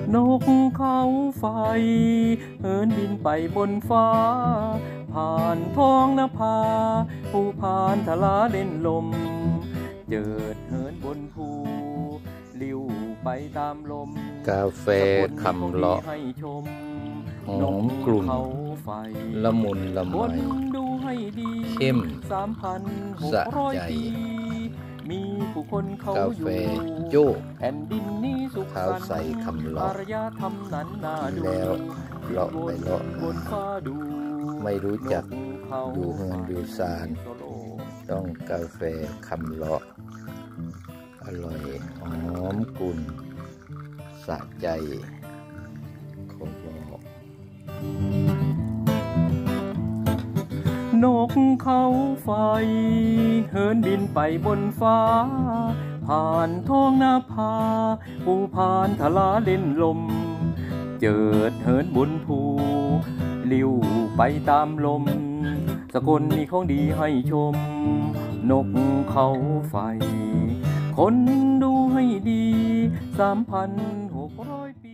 นกเขาไฟเหินบินไปบนฟ้าผ่านท้องนภาภูพานทลาเล่นลมเจิดเหินบนภูลิ้วไปตามลมกาแฟคำเลาะหอมกลุ่นละมุนละไมเข้มสะใจมีผู้คนเขากาแฟโจกแผ่นดินนี้สุขสันต์ใส่คำเลาะอารยธรรมนั้นน่าดูแล้วเลาะไปเลาะมาดูไม่รู้จักดูเฮือนดูซานต้องกาแฟคำเลาะอร่อยหอมกลุ่นสะใจเขาบอกนกเขาไฟเหินบินไปบนฟ้าผ่านท้องนาภาภูพานทลาเล่นลมเจิดเหินบนภูลิ้วไปตามลมสกลมีของดีให้ชมนกเขาไฟคนดูให้ดี3,600 ปี